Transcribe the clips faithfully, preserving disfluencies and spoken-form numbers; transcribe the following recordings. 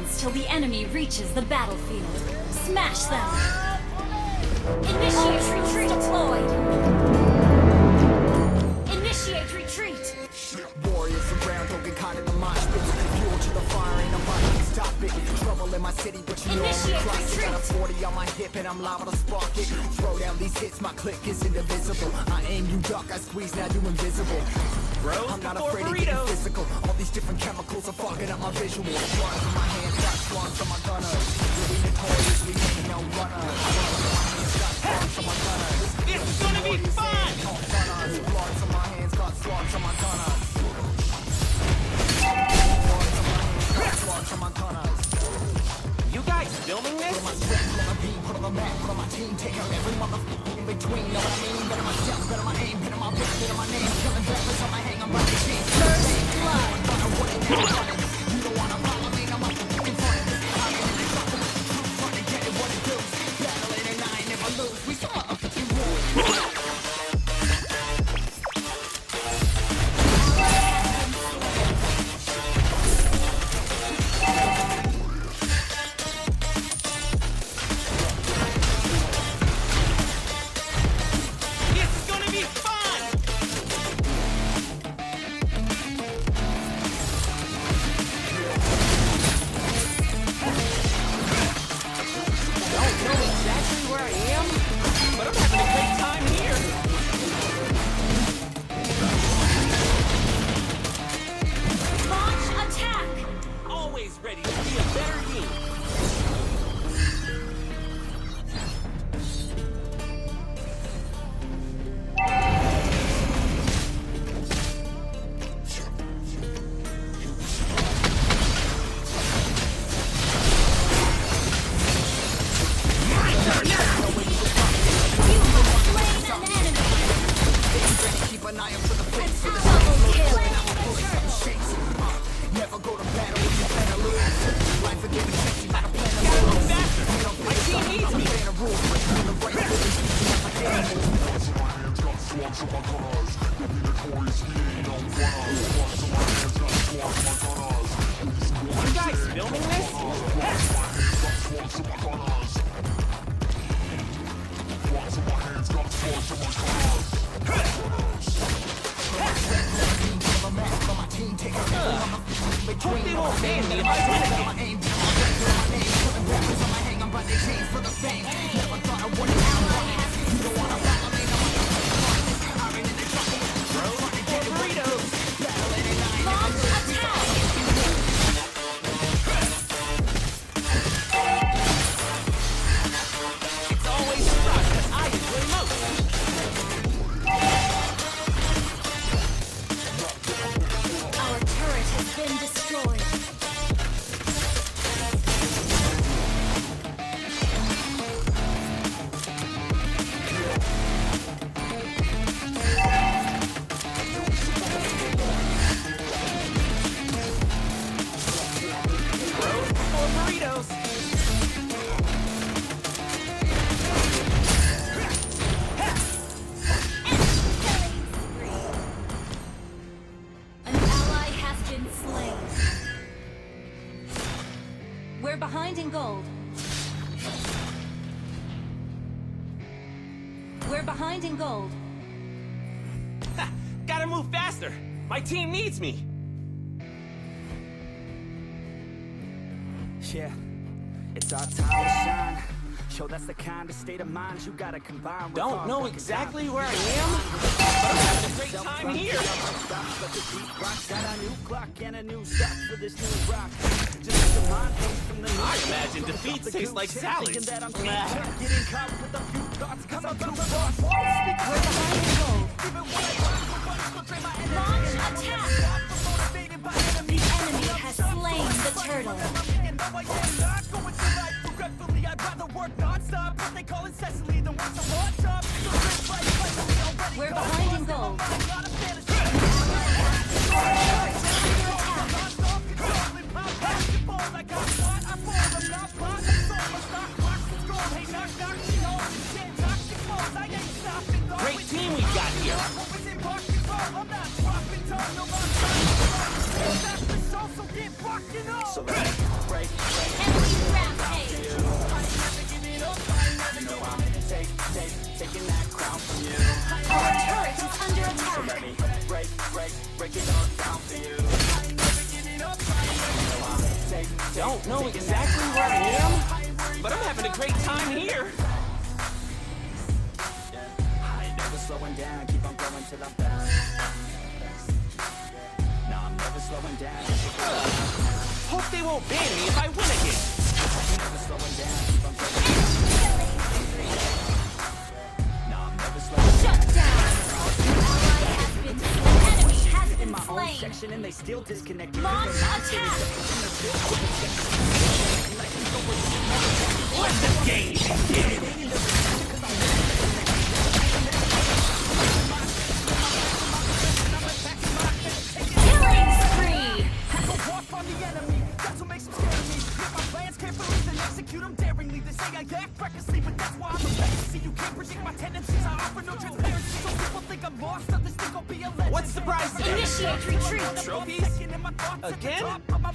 seconds till the enemy reaches the battlefield. Smash them! Initiate retreat deployed! Initiate retreat! Warriors around, don't get caught in the mosh pit. Fuel to the fire, ain't nobody can stop it. Trouble in my city, but you know I'm classic. Got a forty on my hip and I'm liable to spark it. Throw down these hits, my click is indivisible. I aim, you duck, I squeeze, now you invisible. Bros, I'm not afraid to get physical. All these different chemicals are fogging up my visual. Slugs in my hands, got slugs on my gunners. We notorious, we ain't no runner. Slugs on my gunners. It's gonna be fun! Slugs on my hands, got slugs on my gunners. Slugs on my gunners. You guys filming this? Put on my script, put on my beat, put on the map, put on my team, take out every motherfucker in between. Know what I mean? Better myself, better my aim, better my wrist, better my name. Killing rappers on my hang, I'm about to change. First blood! You don't wanna follow me, I'm up in front of this. I'm in the trouble with the truth, trying to get it what it do. Battling and I never lose, we some motherfucking rules. We're behind in gold. We're behind in gold. Ha! Gotta move faster! My team needs me! Yeah, it's our time to shine. Show that's the kind of state of mind you gotta combine with. Don't know exactly where I am, but I'm having a great time here. I imagine defeat tastes like salad. Launch attack! The enemy has slain the turtle. We're behind in gold. Great team we got here. So let's break. don't know exactly where I am, but I'm having a great time here. I ain't never slowing down, keep on going till I'm best. No, I'm never slowing down. Hope they won't ban me if I win again. Never slowing down, keep on going. No, I'm never slowing down. Shut down. Ally has been slain. Enemy has In been my own slain. section and they still disconnected. Launch attack. Let the game begin. Killing spree. Walk on the enemy, that's what makes them scared of me. If my plans can't believe and execute them daringly. They say I act recklessly, but that's why I'm the best. See, you can't predict my tendencies, I offer no transparency. So people think I'm lost, others think I'll be a legend. What's the prize today? Initiate retreat. Trophies? Again?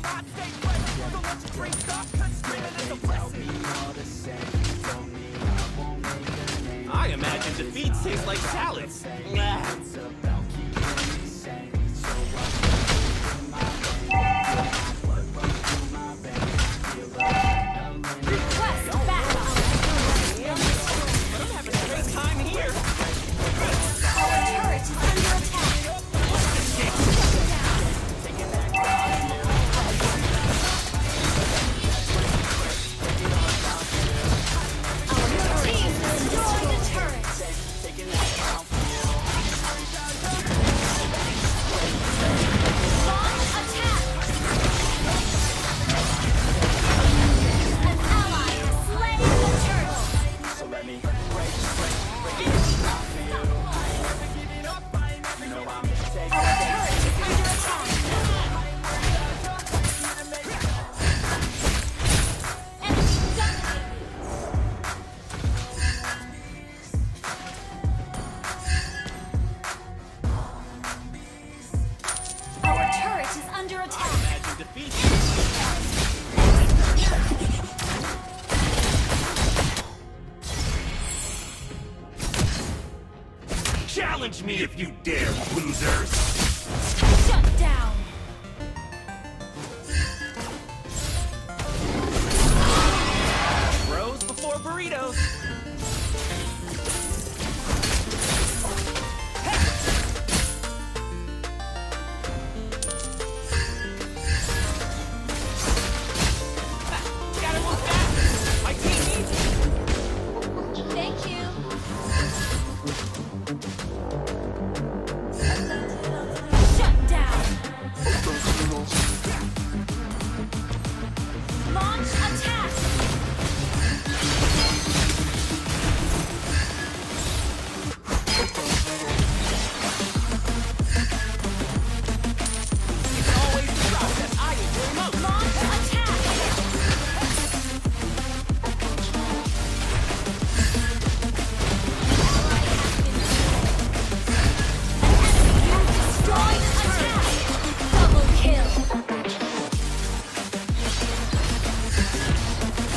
I imagine defeats taste like salads. Nah. Request battle. But I'm having a great time here. Our turret is under attack. Our team destroyed the turret. Launch attack. An ally has slain the turtle. So let me Our turret is under attack. Enemy dominated. Our turret is under attack. Imagine defeats. Challenge me if you dare, losers! Shut down. Bros before burritos. Gotta move fast. My team needs it. Thank you. Shut down. Launch attack. It's always the process I enjoy most. Launch attack. Ally has been slain. An enemy has destroyed a turret. Double kill.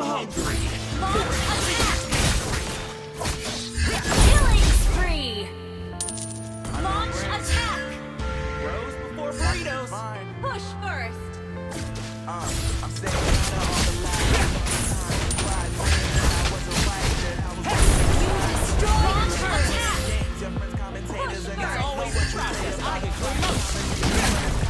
hungry. Launch attack! Killing spree! Launch attack! Bros before burritos. Push first! I'm saying all the lies. Launch attack! Different commentators and It's always a process. I enjoy most.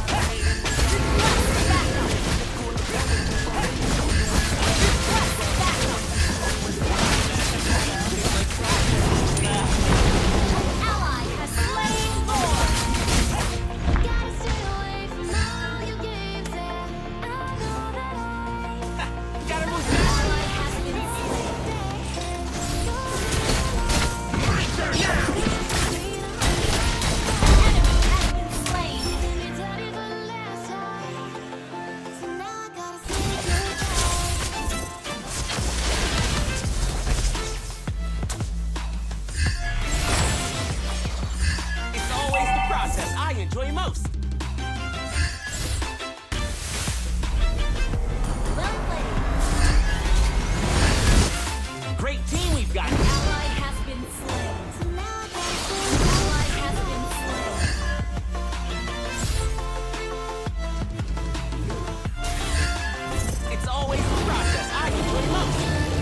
Ally has slain Lord! Gotta stay away from all your games, yeah. I know that Gotta move Ally fast. has been slain. My turn now. Enemy has been slain. I tell you for the last time. So now I gotta say goodbye. It's always the process I enjoy most. Well played. Great team we've got. Ally has been slain. So now I gotta say Ally has been slain. It's always the process I enjoy most.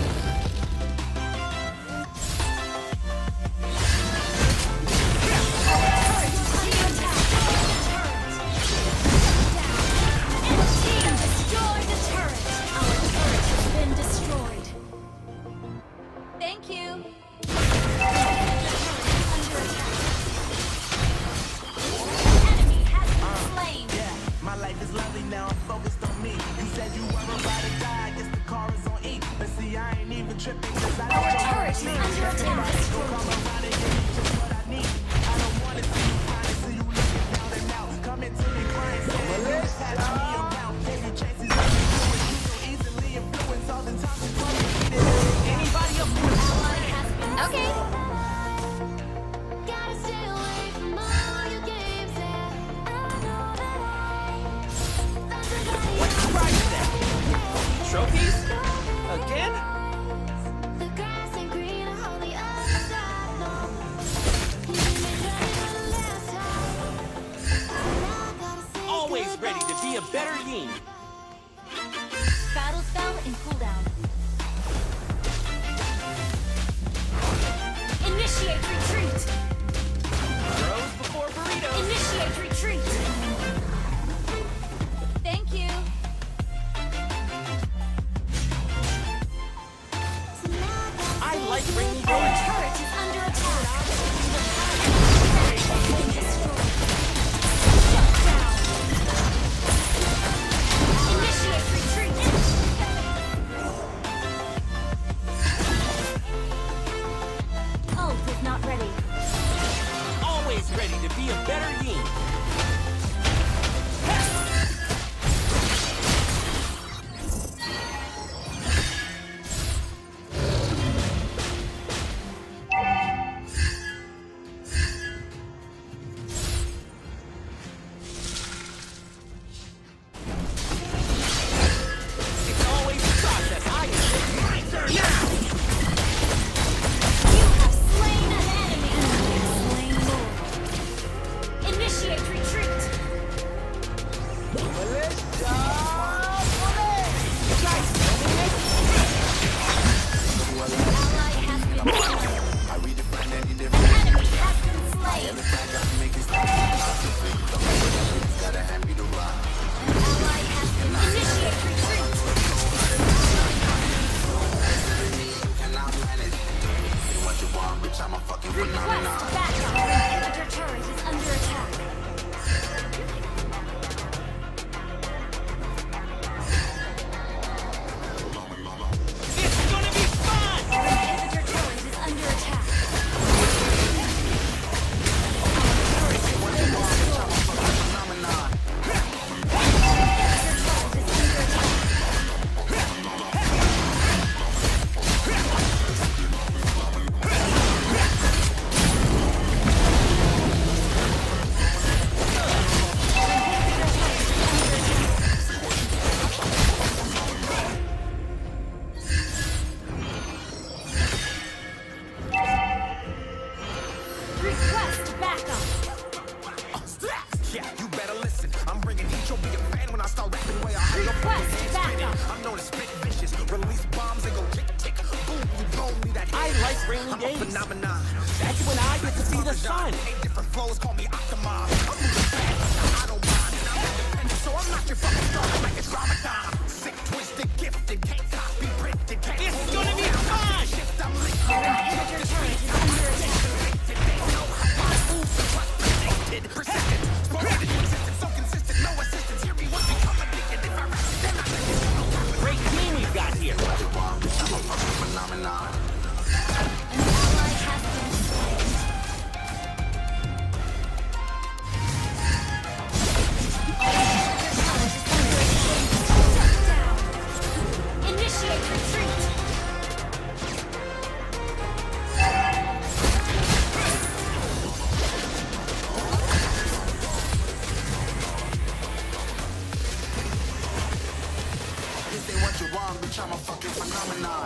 Team destroyed the turret. Our turret has been destroyed. Thank you. Under attack. Enemy has been slain. Yeah, my life is lovely now, I'm focused on me. You said you were about to die, I guess the car is on E. But see, I ain't even tripping, cause I Our don't turret is under attack. come around and give me just what I need. I don't wanna see you crying, see you looking down and out. Come into me crying, saying you just had me around. Gave you chances, you do it, you so easily influence all the time you want me to beat it. Anybody else? Ally has been Okay. slain. gotta stay away from all your games, yeah. I know that I found somebody What's the price then? Trophies? Again? The grass ain't greener on the other side, no. You made me try it for the last time. Now I gotta say Always ready to be a goodbye. better team. Battle spell in cooldown. Initiate retreat. Bros before burritos. Initiate retreat. Thank you. So now I gotta I say like rainy Our days. turret is under attack. Shut down. Initiate retreat. Ult is not ready. Always ready to be a better team. It's always the process I enjoy. My turn now. You have slain an enemy. Enemy has slain Lord. Initiate It's rainy I'm days. a phenomenon. That's when I get to see the sun. Eight different flows, call me Octomom. I'm moving fast, I don't mind. I'm independent, so I'm not your fucking star like it's Ramadan. Sick, twisted, gifted, can't copy, printed, can't It's hold gonna on. be fun! Shift, I'm linked. Our inhibitor turret is under attack. They know how I move, so trust predicted, persistent. Spoken to existence, so consistent, no assistance. Hear me once, become addicted. If I rap, then I listen. Great team we've got here. I'm a fucking phenomenon. An ally has been slain. Our inhibitor turret is under attack. Shut down. Initiate retreat. If they want you wrong, bitch, I'm a fucking phenomenon.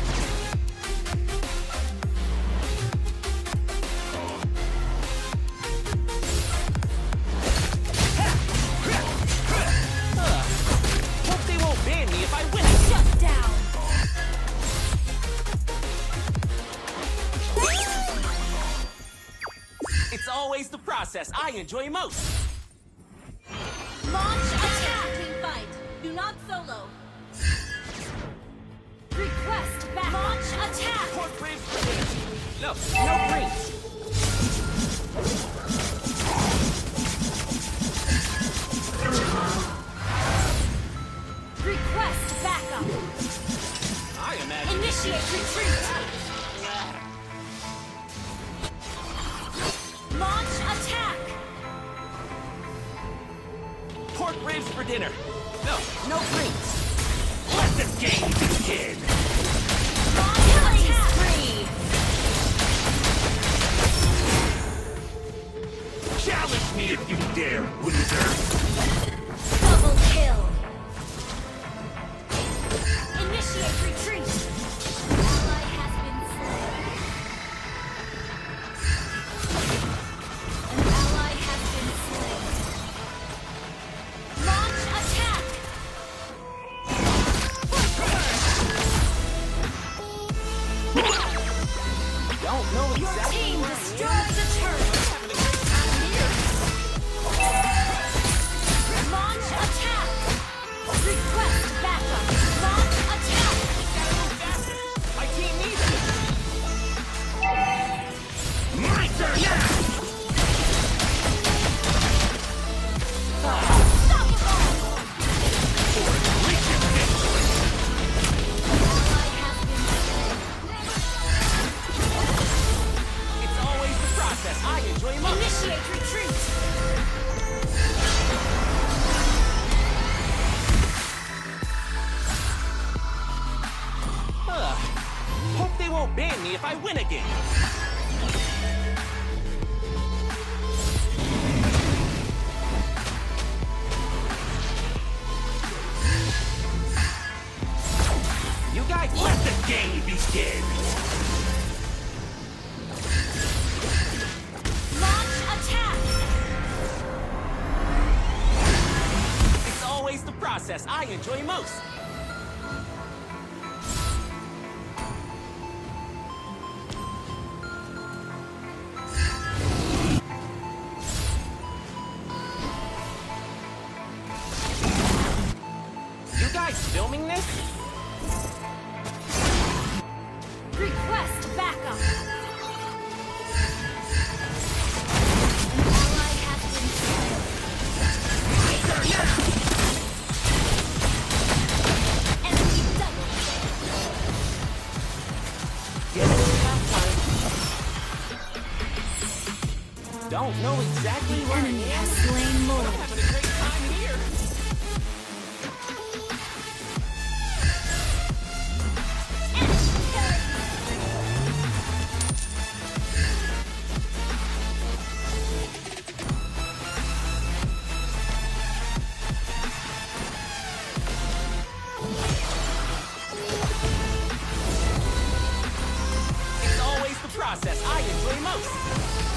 Hope they won't ban me if I win. Shut down. It's always the process I enjoy most. Launch attack. Team fight. Do not solo. Request back. Launch attack. Pork ribs for dinner. No, no drinks. Request backup. I imagine. Initiate retreat. Launch attack. Pork ribs for dinner. No, no drinks. Let the game begin. Launch attack. Challenge me if you dare, loser. Double kill. Initiate retreat. Ally has been slain. An ally has been slain. Launch attack. Don't know Your exactly team where I am. destroyed the turret. Having a great time here. Launch attack. Request backup. Launch attack. Gotta move faster. My team needs it. My turn now. Unstoppable. Reach it, victory. Ally has been slain. It's always the process I enjoy most. Initiate retreat. Ugh. Hope they won't ban me if I win again. You guys let the game begin. Launch attack. It's always the process I enjoy most. You guys filming this? Request backup. An ally has been slain. Enemy double kill. Get it halftime. Don't know exactly where I Enemy am. has slain but Lord. I'm having a great time here. It's always the process I enjoy most.